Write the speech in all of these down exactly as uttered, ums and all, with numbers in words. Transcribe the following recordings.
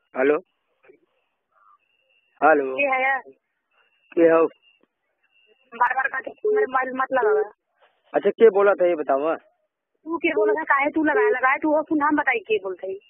Hello hello के है यार? के हो? बार बार का मेरे मोबाइल मत लगा। अच्छा के बोला था ये बताओ। तू के बोला था? काहे तू लगाया लगाया तू हो सुन हम बताई के बोलते ही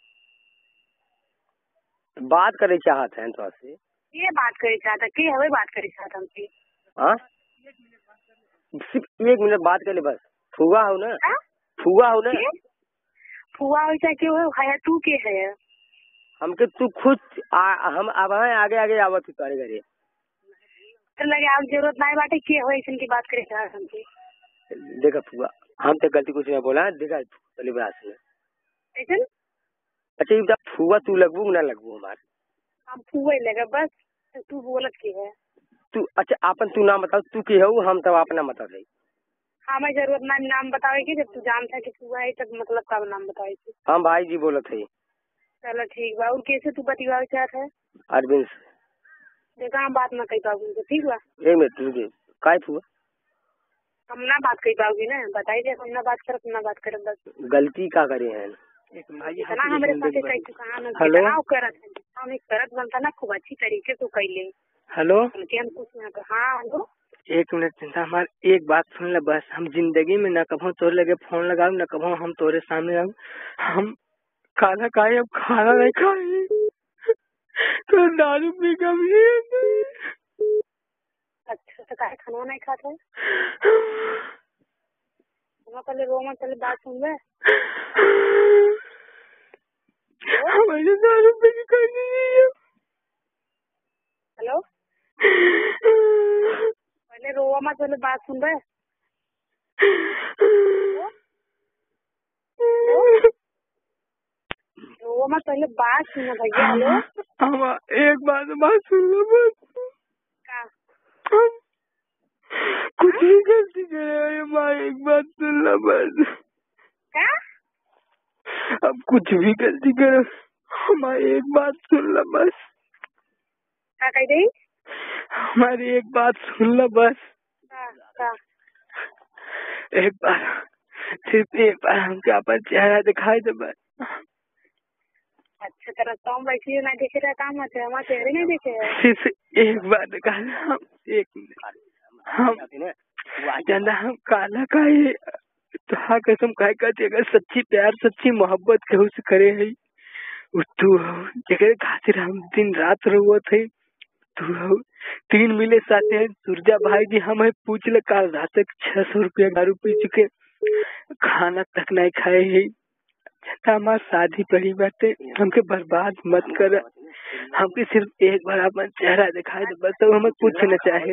बात करे चाहत हैं तो से ये बात करे चाहता के हवे बात करे चाहता हमसे। हाँ सिर्फ एक मिनट बात कर ले बस। फुआ हो ना? हाँ? फुआ हो ना? फुआ वैसा क्यों है? है तू के है? हमके तू खुद आ, हम अब आगे आगे आवत ही करे घरे तो लगे आप जरूरत नहीं बाटे के हो ऐसे की बात करे चाहता हमसे। देखा फुआ हम तो गलती कुछ नहीं बोला। देखा चली बात से ऐसे अच्छा ये बता फुआ तू लगबू ना लगबू हमारे? हम फुआ ही लगा बस। तू बोलत के है? तू अच्छा अपन तू नाम बताओ तू के हो हम तब अपना बता दे। हमें जरूरत ना नाम बतावे की जब तू जानता है कि फुआ है तब मतलब का नाम बतावे की। हम भाई जी बोलत है। चलो ठीक बा। और कैसे तू बतिवा चाहत है? अरविंद देखा हम बात ना कही पाऊंगी तो ठीक बा। एक मिनट रुके काय फुआ हम ना बात कही पाओगी ना बताई दे। हम ना बात करब ना बात करब बस। गलती का करे हैं इतना हमारे साथ कहीं तू कहाँ ना कितना करत है। हम एक करत बनता ना खूब अच्छी तरीके से कैले। हेलो उनके हम कुछ ना कर। हाँ हेलो एक मिनट चिंता हमारे एक बात सुन ले बस। हम जिंदगी में न कभो तोरे लगे फोन लगाऊ न कभो हम तोरे सामने आऊ। हम खाना खाए अब खाना नहीं खाए तो दारू पी कम अच्छा तो काहे खाना नहीं खाते है? हम पहले रो मत पहले बात सुन ले। हमारे दारू पी के खाने नहीं है। हेलो पहले रो मत पहले बात सुन ले। रो मत पहले बात सुनो भैया। हेलो हम एक बात बात सुन लो बस। का हम कुछ भी गलती करे माँ एक बात सुन लो बस। क्या? अब कुछ भी गलती करो हमारी एक बात सुन लो बस। क्या कह रही? हमारी एक बात सुन लो बस। का का एक बार सिर्फ एक बार हमको अपन चेहरा दिखाई दे बस। अच्छा तरह तो हम वैसे नहीं देखे रहे काम है हमारे चेहरे नहीं देखे है। सिर्फ एक बार दिखा हम एक हम चंदा हम काला का ही तो हाँ कसम कहे कहते अगर सच्ची प्यार सच्ची मोहब्बत केहू से करे है तू जगह खातिर हम दिन रात रहो थे तू हो तीन मिले साथे हैं सुरजा भाई जी हमें पूछ ले काल रात तक छह सौ रुपया दारू पी चुके खाना तक नहीं खाए है। हमार शादी पड़ी बाटे हमके बर्बाद मत कर। हमके सिर्फ एक बार अपन चेहरा दिखाई दे बस तो हमें कुछ न चाहे।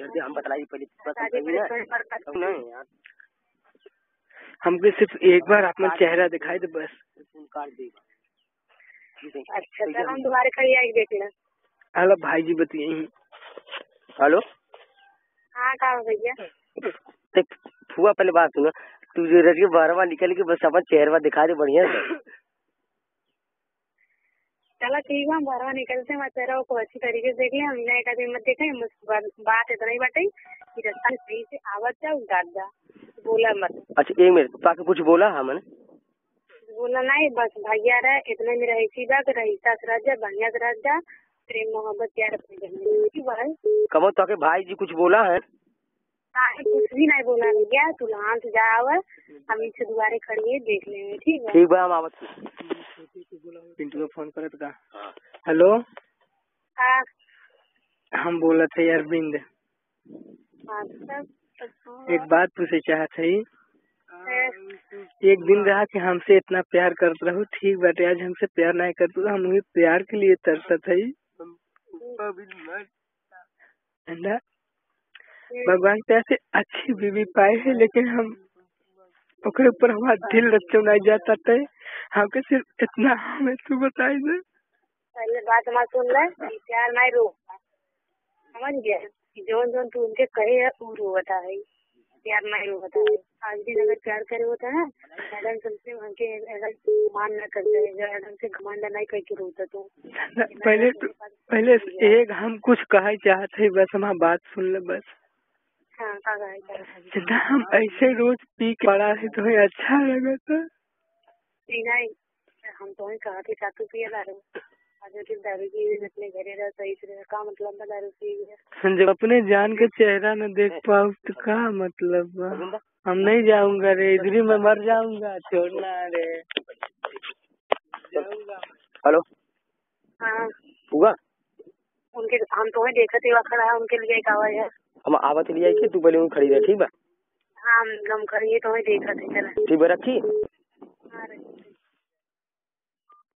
हमके सिर्फ एक बार अपना चेहरा दिखाई दे बस। अच्छा सर हम तुम्हारे कहीं आई देख लें। हेलो भाई जी बताइए। हेलो हाँ कहा भैया? फुआ पहले बात सुनो तू जो रही बारवा निकल के बस अपन चेहरा दिखा दे बढ़िया से। चलो ठीक है हम बारवा निकलते हैं चेहरा को अच्छी तरीके से देख लें। हम एक आदमी मत देखें बात इतना ही बाटे कि रास्ता सही से आवत जा उतार जा बोला मत। अच्छा एक मिनट ताकि कुछ बोला हमने बोला नहीं बस भैया रहा इतने में रही सीधा तो रही सास राजा बढ़िया से राजा प्रेम मोहब्बत प्यार अपने कमो तो के भाई जी कुछ बोला है? कुछ भी नहीं बोला भैया तू लहान से जा आवा हम इनसे दोबारा खड़ी है देख लेंगे ठीक है। ठीक बा हम आवत पिंटू को फोन करत का। हेलो हाँ हम बोला थे अरविंद एक बात पूछे चाहत है। एक दिन रहा कि हमसे इतना प्यार करते रहो ठीक बाटे आज हमसे प्यार नहीं करते तो हम प्यार के लिए तरसत है। भगवान पे ऐसे अच्छी बीवी पाए है लेकिन हम ओकरे ऊपर हमारा दिल रचो नहीं जाता थे। हमके सिर्फ इतना हमें तू बताई दे। पहले बात मत सुन ले प्यार नहीं रोकता समझ गया जोन जोन तू उनके कहे है वो रोता है प्यार नहीं रोता है। आज भी अगर प्यार करे होता है मैडम सबसे हमके मान न करते है मैडम से घमंड नहीं करके रोता तो पहले पहले एक हम कुछ कहे चाहते है बस हमारा बात सुन ले बस। हाँ का हम ऐसे रोज पी के पड़ा है तो अच्छा लगा था। नहीं हम तो ही कहा थे चातू पिए ला रहे दारू की अपने घरे रह सही से का मतलब बा दारू पी। जब अपने जान के चेहरा न देख पाऊँ तो का मतलब बा? हम नहीं जाऊंगा रे, इधर ही मैं मर जाऊंगा, छोड़ना रे। हेलो हाँ हुआ उनके हम तो देखा थे खड़ा है उनके लिए एक आवाज है। हम आवत लिया तू पहले खड़ी रह ठीक बा। हाँ हम खड़ी है तो देखा थे चला ठीक बा रखी।